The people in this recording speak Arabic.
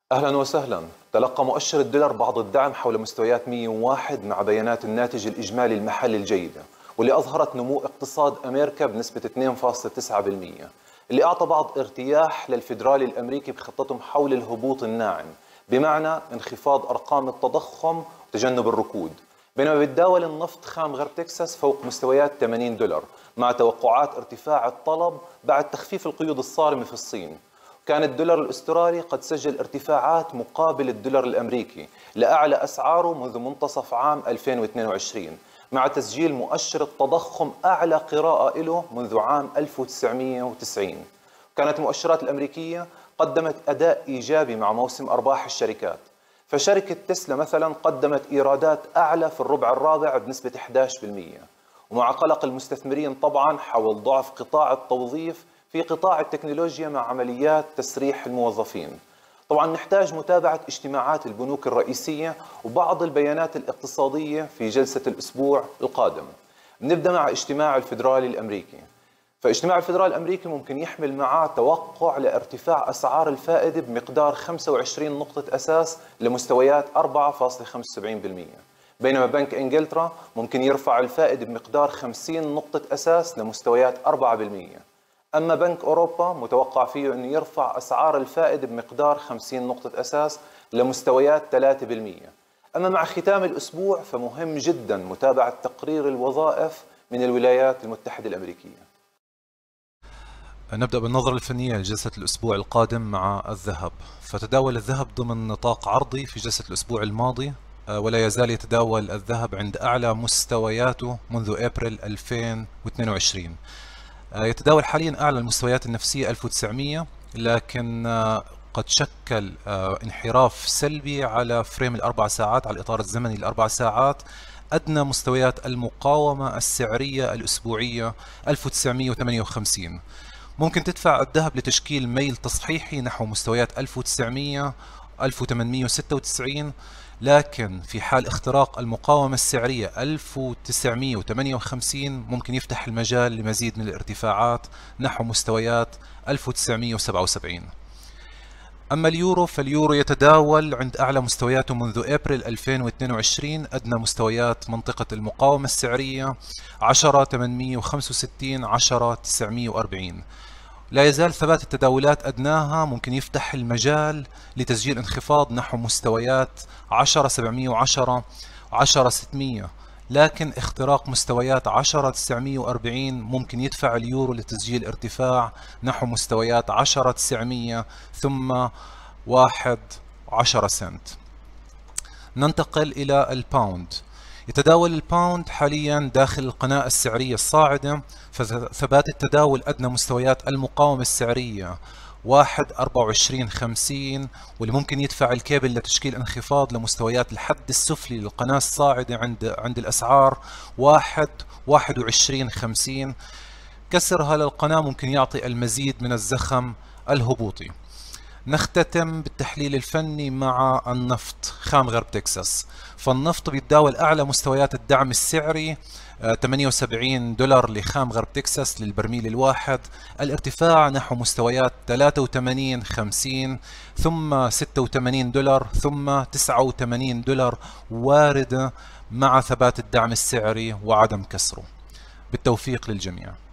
أهلا وسهلا. تلقى مؤشر الدولار بعض الدعم حول مستويات 101 مع بيانات الناتج الإجمالي المحلي الجيدة، واللي أظهرت نمو اقتصاد أمريكا بنسبة 2.9%، اللي أعطى بعض ارتياح للفيدرالي الأمريكي بخطتهم حول الهبوط الناعم، بمعنى انخفاض أرقام التضخم وتجنب الركود. بينما بتداول النفط خام غرب تكساس فوق مستويات $80 مع توقعات ارتفاع الطلب بعد تخفيف القيود الصارمة في الصين. كان الدولار الأسترالي قد سجل ارتفاعات مقابل الدولار الأمريكي لأعلى أسعاره منذ منتصف عام 2022، مع تسجيل مؤشر التضخم أعلى قراءة له منذ عام 1990. كانت المؤشرات الأمريكية قدمت أداء إيجابي مع موسم أرباح الشركات، فشركة تسلا مثلا قدمت إيرادات أعلى في الربع الرابع بنسبة 11%، ومع قلق المستثمرين طبعا حول ضعف قطاع التوظيف في قطاع التكنولوجيا مع عمليات تسريح الموظفين. طبعا نحتاج متابعة اجتماعات البنوك الرئيسية وبعض البيانات الاقتصادية في جلسة الأسبوع القادم. نبدأ مع اجتماع الفيدرالي الأمريكي. فاجتماع الفيدرالي الأمريكي ممكن يحمل معه توقع لارتفاع أسعار الفائدة بمقدار 25 نقطة أساس لمستويات 4.75%، بينما بنك إنجلترا ممكن يرفع الفائدة بمقدار 50 نقطة أساس لمستويات 4%. أما بنك أوروبا متوقع فيه أنه يرفع أسعار الفائدة بمقدار 50 نقطة أساس لمستويات 3%. أما مع ختام الأسبوع فمهم جدا متابعة تقرير الوظائف من الولايات المتحدة الأمريكية. نبدأ بالنظرة الفنية لجلسة الأسبوع القادم مع الذهب. فتداول الذهب ضمن نطاق عرضي في جلسة الأسبوع الماضي، ولا يزال يتداول الذهب عند أعلى مستوياته منذ أبريل 2022. يتداول حاليا أعلى المستويات النفسية 1900، لكن قد شكل انحراف سلبي على فريم الأربع ساعات، على الإطار الزمني الأربع ساعات. أدنى مستويات المقاومة السعرية الأسبوعية 1958. ممكن تدفع الذهب لتشكيل ميل تصحيحي نحو مستويات 1900 1896، لكن في حال اختراق المقاومة السعرية 1958 ممكن يفتح المجال لمزيد من الارتفاعات نحو مستويات 1977. أما اليورو فاليورو يتداول عند أعلى مستوياته منذ أبريل 2022. أدنى مستويات منطقة المقاومة السعرية 10,865 10,940. لا يزال ثبات التداولات أدناها ممكن يفتح المجال لتسجيل انخفاض نحو مستويات 10,710 10,600، لكن اختراق مستويات 10,940 ممكن يدفع اليورو لتسجيل ارتفاع نحو مستويات 10,900 ثم 11 سنت. ننتقل إلى الباوند. يتداول الباوند حاليا داخل القناة السعرية الصاعدة، فثبات التداول أدنى مستويات المقاومة السعرية 1.2450، واللي ممكن يدفع الكيبل لتشكيل انخفاض لمستويات الحد السفلي للقناة الصاعدة عند الأسعار 1.2150. كسرها للقناة ممكن يعطي المزيد من الزخم الهبوطي. نختتم بالتحليل الفني مع النفط خام غرب تكساس. فالنفط بيتداول أعلى مستويات الدعم السعري $78 لخام غرب تكساس للبرميل الواحد. الارتفاع نحو مستويات 83.50 ثم $86 ثم $89 واردة مع ثبات الدعم السعري وعدم كسره. بالتوفيق للجميع.